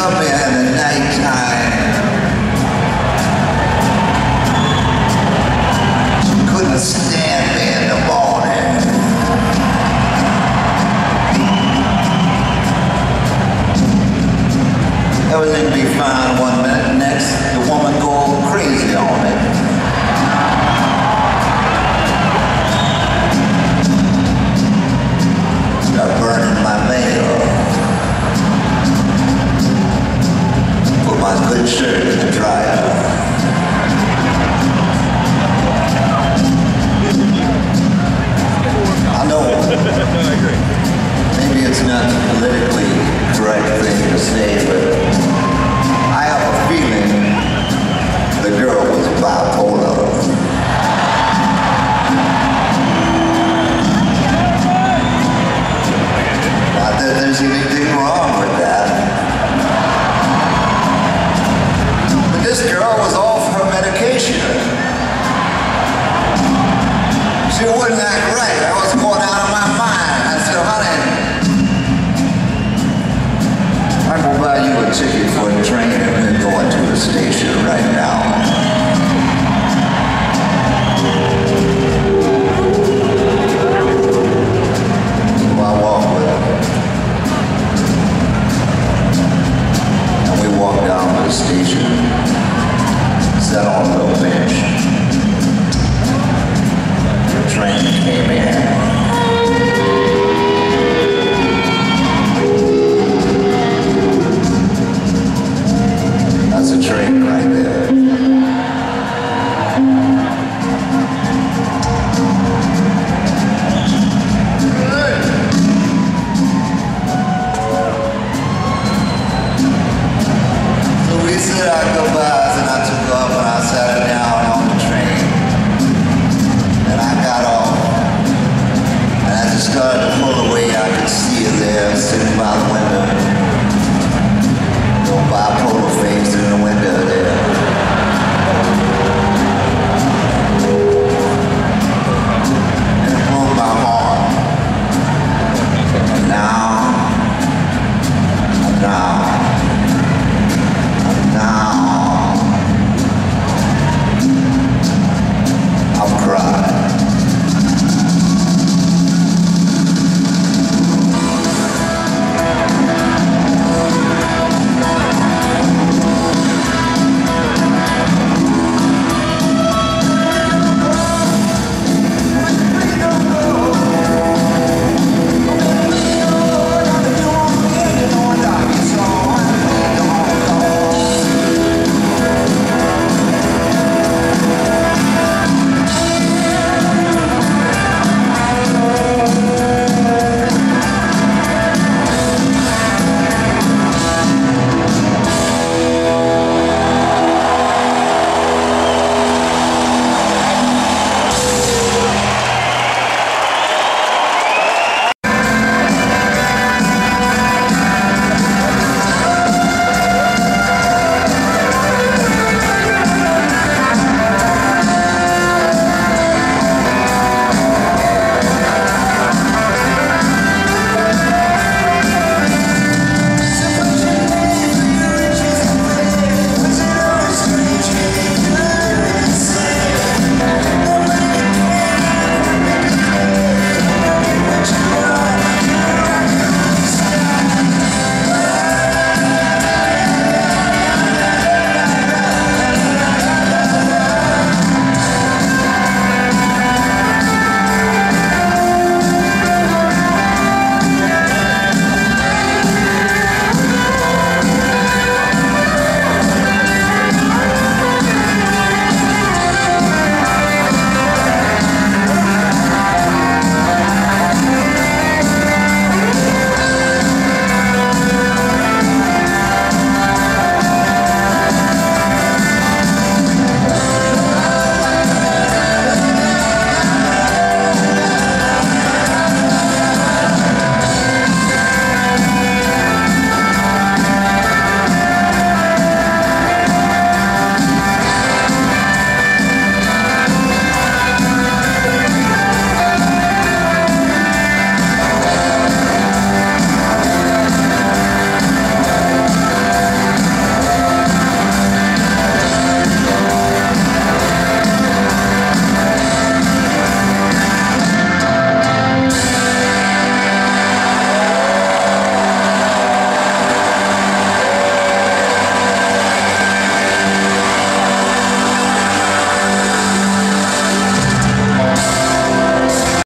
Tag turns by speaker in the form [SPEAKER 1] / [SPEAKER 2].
[SPEAKER 1] love me in the nighttime. She couldn't stand me in the morning. Everything be fine one minute, next the woman go crazy on it. Start burning my mail. Put my good shirt in the dryer. I know. Maybe it's not the politically correct thing to say, but I have a feeling the girl was bipolar. Not that there's anything wrong with that. But this girl was off her medication. She wouldn't act right. I was going out of my mind. I said, honey, I will buy you a ticket for a train and then go into the station right now.